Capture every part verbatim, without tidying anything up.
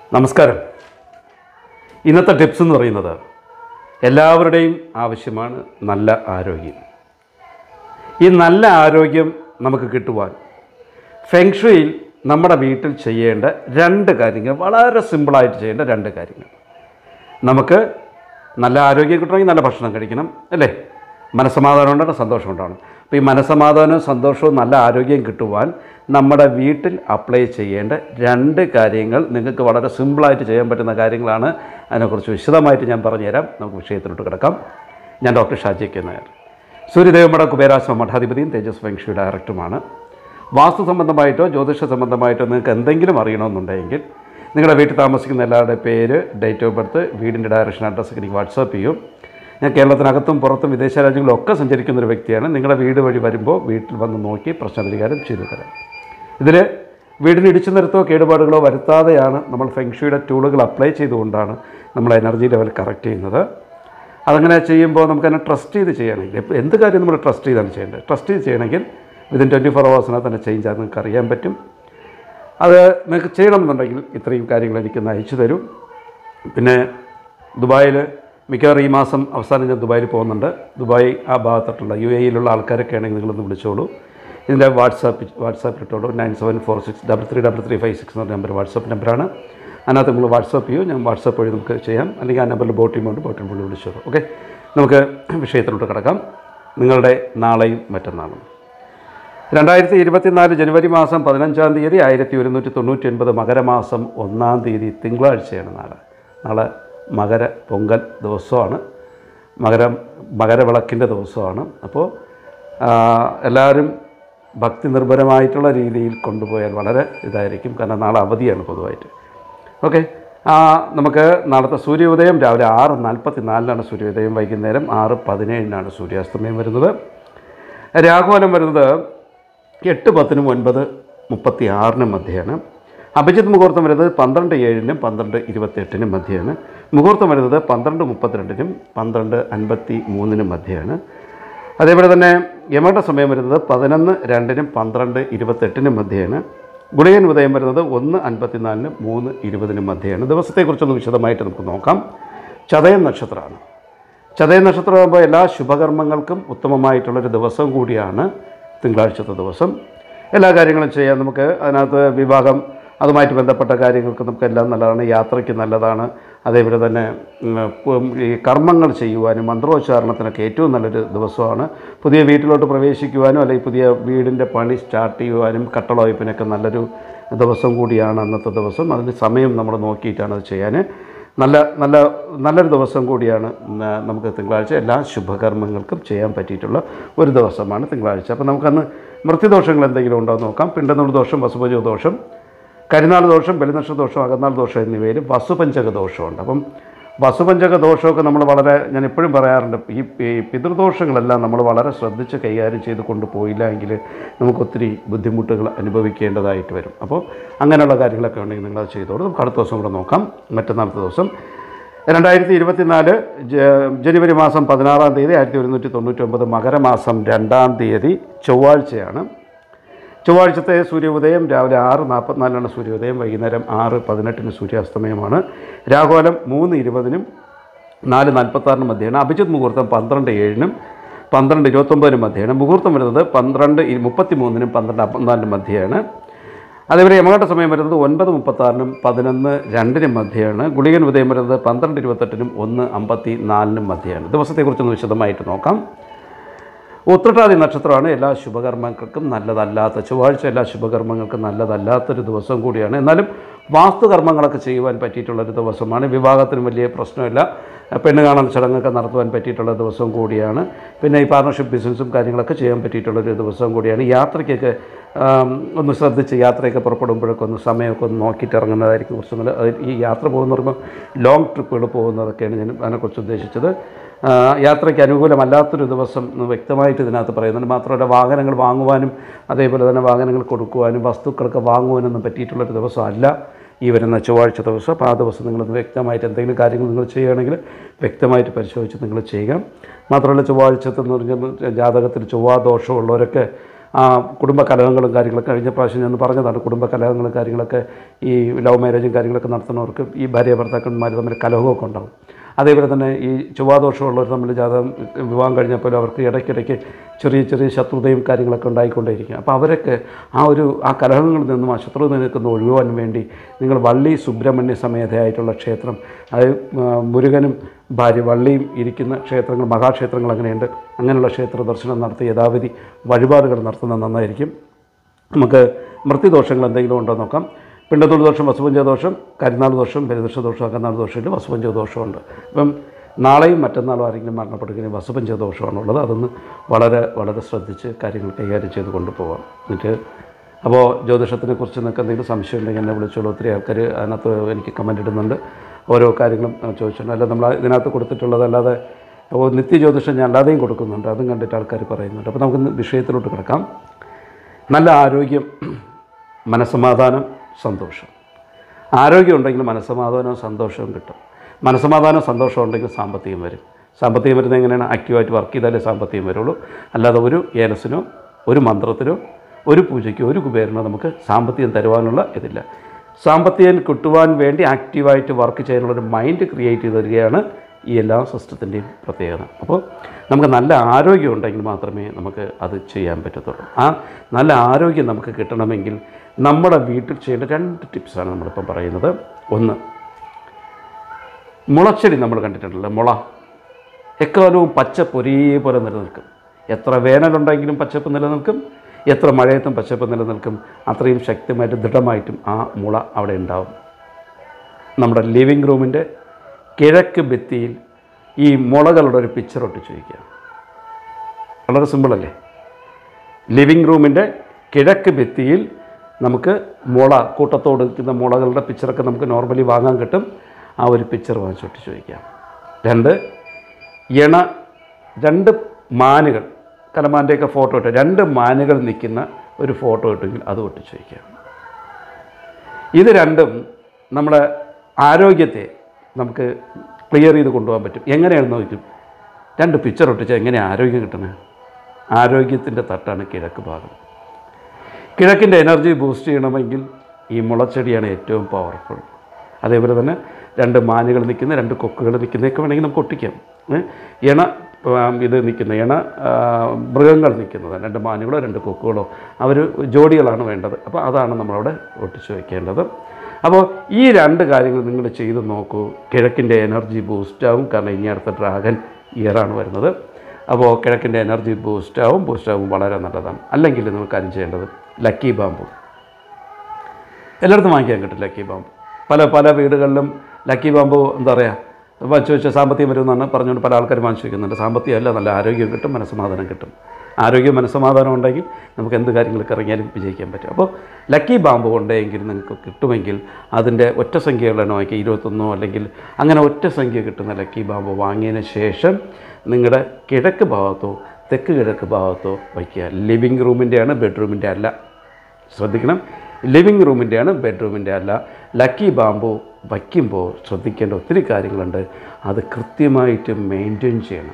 നമസ്കാരം. ഇന്നത്തെ ടിപ്സ് എന്ന് പറയുന്നത് എല്ലാവരുടെയും ആവശ്യമാണ് നല്ല ആരോഗ്യം. ഈ നല്ല ആരോഗ്യം നമുക്ക് കിട്ടുവാൻ ഫെങ് ഷുയിൽ നമ്മുടെ വീട്ടിൽ ചെയ്യേണ്ട രണ്ട് കാര്യങ്ങൾ, വളരെ സിമ്പിളായിട്ട് ചെയ്യേണ്ട രണ്ട് കാര്യങ്ങൾ. നമുക്ക് നല്ല ആരോഗ്യം കിട്ടണമെങ്കിൽ നല്ല ഭക്ഷണം കഴിക്കണം, അല്ലേ? മനസ്സമാധാനം ഉണ്ടാകണം, സന്തോഷം ഉണ്ടാകണം. അപ്പോൾ ഈ മനസ്സമാധാനവും സന്തോഷവും നല്ല ആരോഗ്യം കിട്ടുവാൻ നമ്മുടെ വീട്ടിൽ അപ്ലൈ ചെയ്യേണ്ട രണ്ട് കാര്യങ്ങൾ, നിങ്ങൾക്ക് വളരെ സിമ്പിളായിട്ട് ചെയ്യാൻ പറ്റുന്ന കാര്യങ്ങളാണ്. അതിനെക്കുറിച്ച് വിശദമായിട്ട് ഞാൻ പറഞ്ഞുതരാം. നമുക്ക് വിഷയത്തിലോട്ട് കിടക്കാം. ഞാൻ ഡോക്ടർ ഷാജി കെ നായർ, സൂര്യദേവമഠ കുബേരാശ്രമ മഠാധിപതിയും തേജസ് ഫെങ് ഷു ഡയറക്ടറുമാണ്. വാസ്തു സംബന്ധമായിട്ടോ ജ്യോതിഷ സംബന്ധമായിട്ടോ നിങ്ങൾക്ക് എന്തെങ്കിലും അറിയണമെന്നുണ്ടെങ്കിൽ നിങ്ങളുടെ വീട്ടിൽ താമസിക്കുന്ന എല്ലാവരുടെ പേര്, ഡേറ്റ് ഓഫ് ബർത്ത്, വീടിൻ്റെ ഡയറക്ഷൻ, അഡ്രസ്സൊക്കെ എനിക്ക് വാട്സാപ്പ് ചെയ്യും. ഞാൻ കേരളത്തിനകത്തും പുറത്തും വിദേശ രാജ്യങ്ങളിലൊക്കെ സഞ്ചരിക്കുന്നൊരു വ്യക്തിയാണ്. നിങ്ങളുടെ വീട് വഴി വരുമ്പോൾ വീട്ടിൽ വന്ന് നോക്കി പ്രശ്നപരിഹാരം ചെയ്തു തരാം. ഇതിൽ വീടിന് ഇടിച്ചു നിരത്തോ കേടുപാടുകളോ വരുത്താതെയാണ് നമ്മൾ ഫെങ് ഷുയുടെ ടൂളുകൾ അപ്ലൈ ചെയ്തുകൊണ്ടാണ് നമ്മൾ എനർജി ലെവൽ കറക്റ്റ് ചെയ്യുന്നത്. അതങ്ങനെ ചെയ്യുമ്പോൾ നമുക്കതിനെ ട്രസ്റ്റ് ചെയ്ത് ചെയ്യണമെങ്കിൽ, ഇപ്പോൾ എന്ത് കാര്യം നമ്മൾ ട്രസ്റ്റ് ചെയ്താണ് ചെയ്യേണ്ടത്. ട്രസ്റ്റ് ചെയ്ത് ചെയ്യണമെങ്കിൽ വിതിൻ ട്വൻറ്റി ഫോർ അവേഴ്സിനകത്ത് തന്നെ ചേഞ്ച് ആണെന്ന് നിങ്ങൾക്ക് അറിയാൻ പറ്റും. അത് നിങ്ങൾക്ക് ചെയ്യണമെന്നുണ്ടെങ്കിൽ ഇത്രയും കാര്യങ്ങൾ എനിക്കൊന്ന് അയച്ചു തരും. പിന്നെ ദുബായിൽ മിക്കവാറും ഈ മാസം അവസാനം ഞാൻ ദുബായിൽ പോകുന്നുണ്ട്. ദുബായ് ആ ഭാഗത്തോട്ടുള്ള യു എ യിലുള്ള ആൾക്കാരൊക്കെ ആണെങ്കിൽ നിങ്ങളൊന്ന് വിളിച്ചോളൂ. ഇതിൻ്റെ വാട്സാപ്പ് വാട്സാപ്പ് ഇട്ടോളൂ. Nine seven four six double three double three five six എന്ന നമ്പർ വാട്സാപ്പ് നമ്പറാണ്. അതിനകത്ത് നിങ്ങൾ വാട്സാപ്പ് ചെയ്യൂ. ഞാൻ വാട്സാപ്പ് വഴി നമുക്ക് ചെയ്യാം. അല്ലെങ്കിൽ ആ നമ്പറിൽ ബോട്ടിമുണ്ട്, ബോട്ടിൽ പുള്ളി വിളിച്ചോളൂ. ഓക്കെ, നമുക്ക് വിഷയത്തിലോട്ട് കിടക്കാം. നിങ്ങളുടെ നാളെയും മറ്റന്നാളും രണ്ടായിരത്തി ഇരുപത്തിനാല് ജനുവരി മാസം പതിനഞ്ചാം തീയതി ആയിരത്തി ഒരുന്നൂറ്റി തൊണ്ണൂറ്റി ഒൻപത് മകരമാസം ഒന്നാം തീയതി തിങ്കളാഴ്ചയാണ് നാളെ. നാളെ മകര പൊങ്കൽ ദിവസമാണ്, മകരം മകരവിളക്കിൻ്റെ ദിവസമാണ്. അപ്പോൾ എല്ലാവരും ഭക്തി നിർഭരമായിട്ടുള്ള രീതിയിൽ കൊണ്ടുപോയാൽ വളരെ ഇതായിരിക്കും. കാരണം നാളെ അവധിയാണ് പൊതുവായിട്ട്. ഓക്കെ, നമുക്ക് നാളത്തെ സൂര്യോദയം രാവിലെ ആറ് നാൽപ്പത്തി നാലിനാണ് സൂര്യോദയം, വൈകുന്നേരം ആറ് പതിനേഴിനാണ് സൂര്യാസ്തമയം വരുന്നത്. രാഹുകാലം വരുന്നത് എട്ട് പത്തിനും ഒൻപത് മുപ്പത്തി ആറിനും മധ്യയാണ്. അഭിജിത്ത് മുഹൂർത്തം വരുന്നത് പന്ത്രണ്ട് ഏഴിനും പന്ത്രണ്ട് ഇരുപത്തെട്ടിനും മധ്യയാണ്. മുഹൂർത്തം വരുന്നത് പന്ത്രണ്ട് മുപ്പത്തിരണ്ടിനും പന്ത്രണ്ട് അൻപത്തി മൂന്നിനും മധ്യയാണ്. അതേപോലെ തന്നെ യമയുടെ സമയം വരുന്നത് പതിനൊന്ന് രണ്ടിനും പന്ത്രണ്ട് ഇരുപത്തെട്ടിനും മധ്യയാണ്. ഗുളികൻ ഉദയം വരുന്നത് ഒന്ന് അൻപത്തിനാലിനും മൂന്ന് ഇരുപതിനും മധ്യയാണ്. ദിവസത്തെക്കുറിച്ചൊന്ന് വിശദമായിട്ട് നമുക്ക് നോക്കാം. ചതയം നക്ഷത്രമാണ്. ചതയം നക്ഷത്രമാകുമ്പോൾ എല്ലാ ശുഭകർമ്മങ്ങൾക്കും ഉത്തമമായിട്ടുള്ളൊരു ദിവസം കൂടിയാണ് തിങ്കളാഴ്ചത്തെ ദിവസം. എല്ലാ കാര്യങ്ങളും ചെയ്യാൻ നമുക്ക് അതിനകത്ത് വിവാഹം, അതുമായിട്ട് ബന്ധപ്പെട്ട കാര്യങ്ങൾക്ക് നമുക്കെല്ലാം നല്ലതാണ്. യാത്രയ്ക്ക് നല്ലതാണ്. അതേപോലെ തന്നെ ഈ കർമ്മങ്ങൾ ചെയ്യുവാനും മന്ത്രോച്ചാരണത്തിനൊക്കെ ഏറ്റവും നല്ലൊരു ദിവസമാണ്. പുതിയ വീട്ടിലോട്ട് പ്രവേശിക്കുവാനും അല്ലെങ്കിൽ പുതിയ വീടിൻ്റെ പണി സ്റ്റാർട്ട് ചെയ്യുവാനും കട്ടളവയ്പ്പിനൊക്കെ നല്ലൊരു ദിവസം കൂടിയാണ് അന്നത്തെ ദിവസം. അതിന് സമയം നമ്മൾ നോക്കിയിട്ടാണ് അത് ചെയ്യാൻ. നല്ല നല്ല നല്ലൊരു ദിവസം കൂടിയാണ് നമുക്ക് തിങ്കളാഴ്ച. എല്ലാ ശുഭകർമ്മങ്ങൾക്കും ചെയ്യാൻ പറ്റിയിട്ടുള്ള ഒരു ദിവസമാണ് തിങ്കളാഴ്ച. അപ്പോൾ നമുക്കന്ന് മൃത്യുദോഷങ്ങൾ എന്തെങ്കിലും ഉണ്ടോ എന്ന് നോക്കാം. പിണ്ടനൂർ ദോഷം, വസുപഞ്ചക ദോഷം, കരിനാൾ ദോഷം, ബലിനക്ഷ ദോഷം, അകന്നാൾ ദോഷം എന്നിവയിൽ വസുപഞ്ചക ദോഷമുണ്ട്. അപ്പം വസുപഞ്ചക ദോഷമൊക്കെ നമ്മൾ വളരെ, ഞാൻ എപ്പോഴും പറയാറുണ്ട്, ഈ പിതൃദോഷങ്ങളെല്ലാം നമ്മൾ വളരെ ശ്രദ്ധിച്ച് കൈകാര്യം ചെയ്ത് കൊണ്ടുപോയില്ല എങ്കിൽ നമുക്കൊത്തിരി ബുദ്ധിമുട്ടുകൾ അനുഭവിക്കേണ്ടതായിട്ട് വരും. അപ്പോൾ അങ്ങനെയുള്ള കാര്യങ്ങളൊക്കെ ഉണ്ടെങ്കിൽ നിങ്ങളത് ചെയ്തോളൂ. നമുക്ക് അടുത്ത ദിവസം കൂടെ നോക്കാം. മറ്റന്നാളത്തെ ദിവസം രണ്ടായിരത്തി ഇരുപത്തിനാല് ജനുവരി മാസം പതിനാറാം തീയതി ആയിരത്തി ഒരുന്നൂറ്റി തൊണ്ണൂറ്റി ഒമ്പത് മകരമാസം രണ്ടാം തീയതി ചൊവ്വാഴ്ചയാണ്. ചൊവ്വാഴ്ചത്തെ സൂര്യോദയം രാവിലെ ആറ് നാൽപ്പത്തിനാലിനാണ് സൂര്യോദയം, വൈകുന്നേരം ആറ് പതിനെട്ടിന് സൂര്യാസ്തമയമാണ്. രാഹുകാലം മൂന്ന് ഇരുപതിനും നാല് നാൽപ്പത്താറിനും മധ്യയാണ്. അഭിജിത്ത് മുഹൂർത്തം പന്ത്രണ്ട് ഏഴിനും പന്ത്രണ്ട് ഇരുപത്തൊമ്പതിനും മധ്യയാണ്. മുഹൂർത്തം വരുന്നത് പന്ത്രണ്ട് മുപ്പത്തി മൂന്നിനും പന്ത്രണ്ട് അമ്പത്തിനാലിനും മധ്യയാണ്. അതേപോലെ യമഘട്ട സമയം വരുന്നത് ഒൻപത് മുപ്പത്താറിനും പതിനൊന്ന് രണ്ടിനും മധ്യയാണ്. ഗുളികൻ ഉദയം വരുന്നത് പന്ത്രണ്ട് ഇരുപത്തെട്ടിനും ഒന്ന് അമ്പത്തി നാലിനും മധ്യയാണ്. ദിവസത്തെക്കുറിച്ചൊന്ന് വിശദമായിട്ട് നോക്കാം. ഉത്രട്ടാതി നക്ഷത്രമാണ്. എല്ലാ ശുഭകർമ്മങ്ങൾക്കും നല്ലതല്ലാത്ത, ചൊവ്വാഴ്ച എല്ലാ ശുഭകർമ്മങ്ങൾക്കും നല്ലതല്ലാത്തൊരു ദിവസം കൂടിയാണ്. എന്നാലും വാസ്തുകർമ്മങ്ങളൊക്കെ ചെയ്യുവാൻ പറ്റിയിട്ടുള്ളൊരു ദിവസമാണ്. വിവാഹത്തിന് വലിയ പ്രശ്നമില്ല. പെണ്ണ് കാണൽ ചടങ്ങൊക്കെ നടത്തുവാൻ പറ്റിയിട്ടുള്ള ദിവസം കൂടിയാണ്. പിന്നെ ഈ പാർട്ണർഷിപ്പ് ബിസിനസ്സും കാര്യങ്ങളൊക്കെ ചെയ്യാൻ പറ്റിയിട്ടുള്ളൊരു ദിവസം കൂടിയാണ്. യാത്രയ്ക്കൊക്കെ ഒന്ന് ശ്രദ്ധിച്ച് യാത്രയൊക്കെ പുറപ്പെടുമ്പോഴൊക്കെ ഒന്ന് സമയമൊക്കെ ഒന്ന് നോക്കിയിട്ട് ഇറങ്ങുന്നതായിരിക്കും കുറച്ച് നല്ല. ഈ യാത്ര പോകുന്ന പറയുമ്പോൾ ലോങ് ട്രിപ്പുകൾ പോകുന്നതൊക്കെയാണ് ഞാൻ അതിനെക്കുറിച്ച് ഉദ്ദേശിച്ചത്. യാത്രയ്ക്ക് അനുകൂലമല്ലാത്തൊരു ദിവസം വ്യക്തമായിട്ട് ഇതിനകത്ത് പറയുന്നുണ്ട്. മാത്രമല്ല വാഹനങ്ങൾ വാങ്ങുവാനും അതേപോലെ തന്നെ വാഹനങ്ങൾ കൊടുക്കുവാനും വസ്തുക്കളൊക്കെ വാങ്ങുവാനൊന്നും പറ്റിയിട്ടുള്ളൊരു ദിവസമല്ല ഈ വരുന്ന ചൊവ്വാഴ്ച ദിവസം. അപ്പോൾ ആ ദിവസം നിങ്ങളത് വ്യക്തമായിട്ട് എന്തെങ്കിലും കാര്യങ്ങൾ നിങ്ങൾ ചെയ്യുകയാണെങ്കിൽ വ്യക്തമായിട്ട് പരിശോധിച്ച് നിങ്ങൾ ചെയ്യുക. മാത്രമല്ല ചൊവ്വാഴ്ചത്തെന്ന് പറഞ്ഞാൽ ജാതകത്തിൽ ചൊവ്വാദോഷമുള്ളവരൊക്കെ ആ കുടുംബ കലഹങ്ങളും കാര്യങ്ങളൊക്കെ കഴിഞ്ഞ പ്രാവശ്യം ഞാൻ പറഞ്ഞതാണ്. കുടുംബ കലഹങ്ങളും കാര്യങ്ങളൊക്കെ ഈ ലവ് മാരേജും കാര്യങ്ങളൊക്കെ നടത്തുന്നവർക്ക് ഈ ഭാര്യ ഭർത്താക്കന്മാർ തമ്മിൽ കലഹമൊക്കെ ഉണ്ടാകും. അതേപോലെ തന്നെ ഈ ചൊവ്വാദോഷമുള്ളവർ തമ്മിൽ ജാതകം വിവാഹം കഴിഞ്ഞപ്പോൾ അവർക്ക് ഇടയ്ക്കിടയ്ക്ക് ചെറിയ ചെറിയ ശത്രുതയും കാര്യങ്ങളൊക്കെ ഉണ്ടായിക്കൊണ്ടേയിരിക്കും. അപ്പോൾ അവരൊക്കെ ആ ഒരു ആ കലഹങ്ങളിൽ നിന്നും ആ ശത്രുത നിൽക്കുന്ന ഒഴിവാൻ വേണ്ടി നിങ്ങൾ വള്ളി സുബ്രഹ്മണ്യ സമേതയായിട്ടുള്ള ക്ഷേത്രം, അത് മുരുകനും ഭാര്യ വള്ളിയും ഇരിക്കുന്ന ക്ഷേത്രങ്ങൾ, മഹാക്ഷേത്രങ്ങൾ അങ്ങനെയുണ്ട്. അങ്ങനെയുള്ള ക്ഷേത്ര ദർശനം നടത്തി യഥാവിധി വഴിപാടുകൾ നടത്തുന്നത് നന്നായിരിക്കും. നമുക്ക് മൃത്യുദോഷങ്ങൾ എന്തെങ്കിലും ഉണ്ടോ നോക്കാം. പിണ്ടത്തോട് ദോഷം, വസുപഞ്ച ദോഷം, കരിനാൾ ദോഷം, ബലിദോഷ ദോഷം, അകന്നാൾ ദോഷമില്ല, വസുപഞ്ച ദോഷമുണ്ട്. അപ്പം നാളെയും മറ്റന്നാളും ആരെങ്കിലും മരണപ്പെടുകയും വസുപഞ്ച ദോഷമാണുള്ളത്. അതൊന്ന് വളരെ വളരെ ശ്രദ്ധിച്ച് കാര്യങ്ങൾ കൈകാര്യം ചെയ്ത് കൊണ്ടുപോകാം. എന്നിട്ട് അപ്പോൾ ജ്യോതിഷത്തിനെ കുറിച്ച് നിങ്ങൾക്ക് എന്തെങ്കിലും സംശയം ഉണ്ടെങ്കിൽ എന്നെ വിളിച്ചോളൂ. ഒത്തിരി ആൾക്കാർ അതിനകത്ത് എനിക്ക് കമൻ്റ് ഇടുന്നുണ്ട്, ഓരോ കാര്യങ്ങളും ചോദിച്ചിട്ടുണ്ട്. അല്ല നമ്മൾ ഇതിനകത്ത് കൊടുത്തിട്ടുള്ളത് അല്ലാതെ നിത്യ ജ്യോതിഷം ഞാൻ അല്ലാതെയും കൊടുക്കുന്നുണ്ട്, അതും കണ്ടിട്ട് ആൾക്കാർ പറയുന്നുണ്ട്. അപ്പോൾ നമുക്ക് വിഷയത്തിലോട്ട് കിടക്കാം. നല്ല ആരോഗ്യം, മനസ്സമാധാനം, സന്തോഷം. ആരോഗ്യം ഉണ്ടെങ്കിൽ മനസ്സമാധാനവും സന്തോഷവും കിട്ടും. മനസ്സമാധാനവും സന്തോഷവും ഉണ്ടെങ്കിൽ സാമ്പത്തികം വരും. സാമ്പത്തികം വരുന്നത് എങ്ങനെയാണ്? ആക്റ്റീവായിട്ട് വർക്ക് ചെയ്താലേ സാമ്പത്തികം വരുള്ളൂ. അല്ലാതെ ഒരു ഏലസിനോ ഒരു മന്ത്രത്തിനോ ഒരു പൂജയ്ക്കോ ഒരു കുബേരനോ നമുക്ക് സാമ്പത്തികം തരുവാനുള്ള ഇതില്ല. സാമ്പത്തികം കിട്ടുവാൻ വേണ്ടി ആക്റ്റീവായിട്ട് വർക്ക് ചെയ്യാനുള്ളൊരു മൈൻഡ് ക്രിയേറ്റ് ചെയ്ത് തരികയാണ് ഈ എല്ലാ സിസ്റ്റത്തിൻ്റെയും പ്രത്യേകത. അപ്പോൾ നമുക്ക് നല്ല ആരോഗ്യം ഉണ്ടെങ്കിൽ മാത്രമേ നമുക്ക് അത് ചെയ്യാൻ പറ്റത്തുള്ളൂ. ആ നല്ല ആരോഗ്യം നമുക്ക് കിട്ടണമെങ്കിൽ നമ്മുടെ വീട്ടിൽ ചെയ്യേണ്ട രണ്ട് ടിപ്സാണ് നമ്മളിപ്പം പറയുന്നത്. ഒന്ന്, മുളച്ചെടി നമ്മൾ കണ്ടിട്ടുണ്ടല്ലോ, മുള എക്കാലവും പച്ചപ്പ് ഒരേപോലെ നിലനിൽക്കും. എത്ര വേനലുണ്ടെങ്കിലും പച്ചപ്പ് നിലനിൽക്കും, എത്ര മഴയത്തും പച്ചപ്പ് നിലനിൽക്കും. അത്രയും ശക്തമായിട്ടും ദൃഢമായിട്ടും ആ മുള അവിടെ ഉണ്ടാവും. നമ്മുടെ ലിവിങ് റൂമിൻ്റെ കിഴക്ക് ഭിത്തിയിൽ ഈ മുളകളുടെ ഒരു പിക്ചർ ഒട്ടിച്ച് വയ്ക്കുക. വളരെ സിമ്പിളല്ലേ? ലിവിങ് റൂമിൻ്റെ കിഴക്ക് ഭിത്തിയിൽ നമുക്ക് മുള, കൂട്ടത്തോട് നിൽക്കുന്ന മുളകളുടെ പിക്ചറൊക്കെ നമുക്ക് നോർമലി വാങ്ങാൻ കിട്ടും. ആ ഒരു പിക്ചർ വാങ്ങിച്ചൊട്ടിച്ച് വയ്ക്കാം. രണ്ട്, ഇണ രണ്ട് മാനുകൾ, കലമാൻ്റെയൊക്കെ ഫോട്ടോ ഇട്ട് രണ്ട് മാനുകൾ നിൽക്കുന്ന ഒരു ഫോട്ടോ ഇട്ടെങ്കിൽ അത് ഒട്ടിച്ച് വയ്ക്കാം. ഇത് രണ്ടും നമ്മുടെ ആരോഗ്യത്തെ നമുക്ക് ക്ലിയർ ചെയ്ത് കൊണ്ടുപോകാൻ പറ്റും. എങ്ങനെയാണെന്ന് നോക്കും, രണ്ട് പിക്ചർ ഒട്ടിച്ചാൽ എങ്ങനെ ആരോഗ്യം കിട്ടണേ? ആരോഗ്യത്തിൻ്റെ തട്ടാണ് കിഴക്ക് ഭാഗം. കിഴക്കിൻ്റെ എനർജി ബൂസ്റ്റ് ചെയ്യണമെങ്കിൽ ഈ മുളച്ചെടിയാണ് ഏറ്റവും പവർഫുൾ. അതേപോലെ തന്നെ രണ്ട് മാനുകൾ നിൽക്കുന്ന, രണ്ട് കൊക്കുകൾ നിൽക്കുന്നതൊക്കെ വേണമെങ്കിൽ നമുക്ക് ഒട്ടിക്കാം. ഇണ ഇത് നിൽക്കുന്ന ഇണ മൃഗങ്ങൾ നിൽക്കുന്നത്, രണ്ട് മാനുകളോ രണ്ട് കൊക്കുകളോ, അവർ ജോഡികളാണ് വേണ്ടത്. അപ്പോൾ അതാണ് നമ്മളവിടെ ഒട്ടിച്ച് വയ്ക്കേണ്ടത്. അപ്പോൾ ഈ രണ്ട് കാര്യങ്ങൾ നിങ്ങൾ ചെയ്ത് നോക്കൂ. കിഴക്കിൻ്റെ എനർജി ബൂസ്റ്റാവും. കാരണം ഇനി അടുത്ത ഡ്രാഗൺ ഇയറാണ് വരുന്നത്. അപ്പോൾ കിഴക്കിൻ്റെ എനർജി ബൂസ്റ്റാവും ബൂസ്റ്റാവും വളരെ നല്ലതാണ്. അല്ലെങ്കിൽ നിങ്ങൾ കാര്യം ചെയ്യേണ്ടത് ലക്കി ബാമ്പു. എല്ലായിടത്തും വാങ്ങിക്കാൻ കിട്ടും ലക്കി ബാമ്പു. പല പല വീടുകളിലും ലക്കി ബാമ്പു എന്താ പറയുക വാങ്ങിച്ചു വെച്ചാൽ സാമ്പത്തികം വരുമെന്നാണ് പറഞ്ഞുകൊണ്ട് പല ആൾക്കാരും വാങ്ങിച്ചു വയ്ക്കുന്നുണ്ട്. സാമ്പത്തികമല്ല, നല്ല ആരോഗ്യം കിട്ടും, മനസ്സമാധാനം കിട്ടും. ആരോഗ്യം മനസ്സമാധാനം ഉണ്ടെങ്കിൽ നമുക്ക് എന്ത് കാര്യങ്ങൾക്ക് ഇറങ്ങിയാലും വിജയിക്കാൻ പറ്റും. അപ്പോൾ ലക്കി ബാമ്പ് ഉണ്ടെങ്കിൽ നിങ്ങൾക്ക് കിട്ടുമെങ്കിൽ അതിൻ്റെ ഒറ്റ സംഖ്യകളാണ് വാങ്ങിക്കുക. ഇരുപത്തൊന്നോ അല്ലെങ്കിൽ അങ്ങനെ ഒറ്റ സംഖ്യ കിട്ടുന്ന ലക്കി ബാമ്പ് വാങ്ങിയതിന് ശേഷം നിങ്ങളുടെ കിഴക്ക് ഭാഗത്തോ തെക്ക് കിഴക്ക് ഭാഗത്തോ വയ്ക്കുക. ലിവിങ് റൂമിൻ്റെയാണ്, ബെഡ്റൂമിൻ്റെ അല്ല. ശ്രദ്ധിക്കണം, ലിവിങ് റൂമിൻ്റെയാണ്, ബെഡ്റൂമിൻ്റെ അല്ല. ലക്കി ബാമ്പു വയ്ക്കുമ്പോൾ ശ്രദ്ധിക്കേണ്ട ഒത്തിരി കാര്യങ്ങളുണ്ട്. അത് കൃത്യമായിട്ട് മെയിൻറ്റെയിൻ ചെയ്യണം.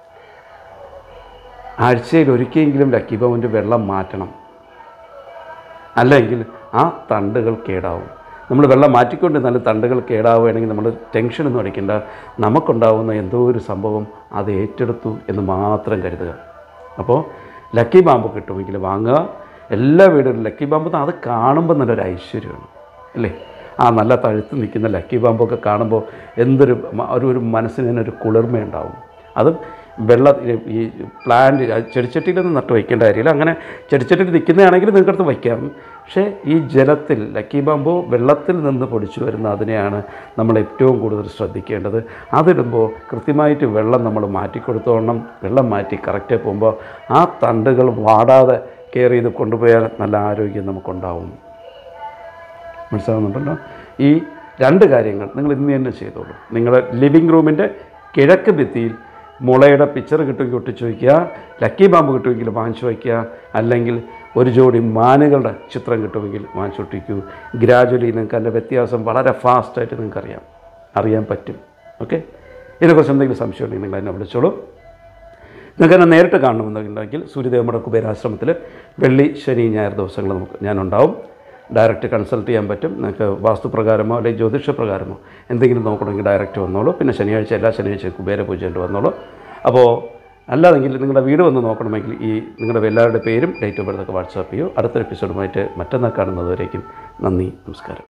ആഴ്ചയിൽ ഒരിക്കലെങ്കിലും ലക്കി ബാമ്പിൻ്റെ വെള്ളം മാറ്റണം. അല്ലെങ്കിൽ ആ തണ്ടുകൾ കേടാവും. നമ്മൾ വെള്ളം മാറ്റിക്കൊണ്ട് നല്ല തണ്ടുകൾ കേടാവുകയാണെങ്കിൽ നമ്മൾ ടെൻഷനൊന്നും അടിക്കേണ്ട. നമുക്കുണ്ടാവുന്ന എന്തോ ഒരു സംഭവം അത് ഏറ്റെടുത്തു എന്ന് മാത്രം കരുതുക. അപ്പോൾ ലക്കി ബാമ്പ് കിട്ടുമെങ്കിൽ വാങ്ങുക. എല്ലാ വീടുകളിലും ലക്കി ബാമ്പ് അത് കാണുമ്പോൾ നല്ലൊരു ഐശ്വര്യമാണ് അല്ലേ? ആ നല്ല തഴുത്ത് നിൽക്കുന്ന ലക്കി ബാമ്പൊക്കെ കാണുമ്പോൾ എന്തൊരു ഒരു ഒരു മനസ്സിനൊരു കുളിർമയുണ്ടാവും. അതും വെള്ള ഈ പ്ലാന്റ് ചെടിച്ചട്ടിയിലൊന്നും നട്ട് വയ്ക്കേണ്ട കാര്യമില്ല. അങ്ങനെ ചെടിച്ചട്ടിയിൽ നിൽക്കുന്നതാണെങ്കിൽ നിങ്ങൾക്കടുത്ത് വയ്ക്കാം. പക്ഷേ ഈ ജലത്തിൽ ലക്കി ബാമ്പോ വെള്ളത്തിൽ നിന്ന് പൊടിച്ചു വരുന്ന അതിനെയാണ് നമ്മൾ ഏറ്റവും കൂടുതൽ ശ്രദ്ധിക്കേണ്ടത്. അതിടുമ്പോൾ കൃത്യമായിട്ട് വെള്ളം നമ്മൾ മാറ്റിക്കൊടുത്തോണം. വെള്ളം മാറ്റി കറക്റ്റ് പോകുമ്പോൾ ആ തണ്ടുകൾ വാടാതെ കെയർ ചെയ്ത് കൊണ്ടുപോയാൽ നല്ല ആരോഗ്യം നമുക്കുണ്ടാവും. മനസ്സിലാകുന്നുണ്ടല്ലോ? ഈ രണ്ട് കാര്യങ്ങൾ നിങ്ങൾ ഇന്ന് തന്നെ ചെയ്തോളൂ. നിങ്ങളുടെ ലിവിങ് റൂമിൻ്റെ കിഴക്ക് ഭിത്തിയിൽ മുളയുടെ പിക്ചർ കിട്ടുമെങ്കിൽ ഒട്ടിച്ച് വയ്ക്കുക. ലക്കി ബാമ്പ് കിട്ടുമെങ്കിൽ വാങ്ങിച്ചു വയ്ക്കുക. അല്ലെങ്കിൽ ഒരു ജോഡി മാനുകളുടെ ചിത്രം കിട്ടുമെങ്കിൽ വാങ്ങിച്ചൊട്ടിക്കൂ. ഗ്രാജുവലി നിങ്ങൾക്ക് അതിൻ്റെ വ്യത്യാസം വളരെ ഫാസ്റ്റായിട്ട് നിങ്ങൾക്ക് അറിയാം അറിയാൻ പറ്റും. ഓക്കെ, ഇതിനെക്കുറിച്ച് എന്തെങ്കിലും സംശയം ഉണ്ടെങ്കിൽ നിങ്ങൾ എന്നെ വിളിച്ചോളൂ. നിങ്ങൾക്ക് എന്നെ നേരിട്ട് കാണണമെന്നുണ്ടെങ്കിൽ സൂര്യദേവമഠ കുബേരാശ്രമത്തിൽ വെള്ളി ശനി ഞായർ ദിവസങ്ങൾ നമുക്ക് ഞാനുണ്ടാവും. ഡയറക്റ്റ് കൺസൾട്ട് ചെയ്യാൻ പറ്റും. നിങ്ങൾക്ക് വാസ്തുപ്രകാരമോ അല്ലെങ്കിൽ ജ്യോതിഷപ്രകാരമോ എന്തെങ്കിലും നോക്കണമെങ്കിൽ ഡയറക്റ്റ് വന്നോളൂ. പിന്നെ ശനിയാഴ്ച എല്ലാ ശനിയാഴ്ചയും കുബേര പൂജയുണ്ട് വന്നോളൂ. അപ്പോൾ അല്ലാതെങ്കിൽ നിങ്ങളുടെ വീട് വന്ന് നോക്കണമെങ്കിൽ ഈ നിങ്ങളുടെ എല്ലാവരുടെ പേരും ഡേറ്റ് ഓഫ് ബർത്ത് ഒക്കെ വാട്സാപ്പ് ചെയ്യൂ. അടുത്ത എപ്പിസോഡുമായിട്ട് മറ്റന്നാൾ കാണുന്നതുവരേക്കും നന്ദി, നമസ്കാരം.